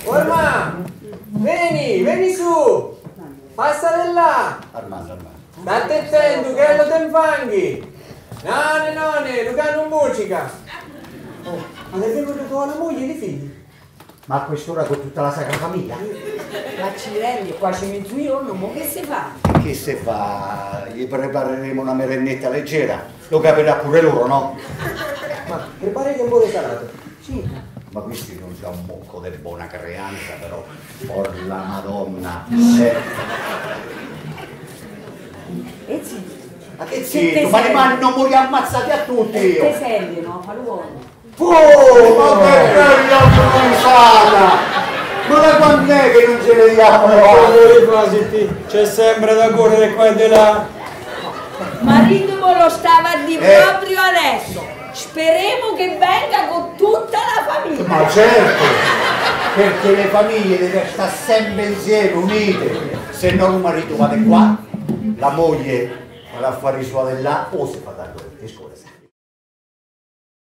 Orma, vieni su, passa di là. Armando. State attento che lo te infanghi. No, Luca non musica. Oh, ma è venuto con la moglie e i figli? Ma a quest'ora con tutta la Sacra Famiglia? L'accidente, qua c'è mezzogiorno, ma che si fa? Che se fa? Gli prepareremo una merennetta leggera. Lo capirà pure loro, no? Ma prepari che vuole salato. Sì. Ma questi non c'è un mocco di buona creanza, però. Por la Madonna. E zitto. Ma che zitto? Ma le mani non morì ammazzati a tutti io! Te serve, no? Fa l'uomo. Oh, ma che bella provenzata! Ma da quando è che non ce ne diamo le mani? C'è sempre da correre qua e di là. Marito me lo stava a dire proprio adesso. Speriamo che venga con tutta la famiglia. Ma certo, perché le famiglie devono stare sempre insieme, unite. Se no un marito va di qua, la moglie va a fare i suoi di là, o si fa da dove, scusa.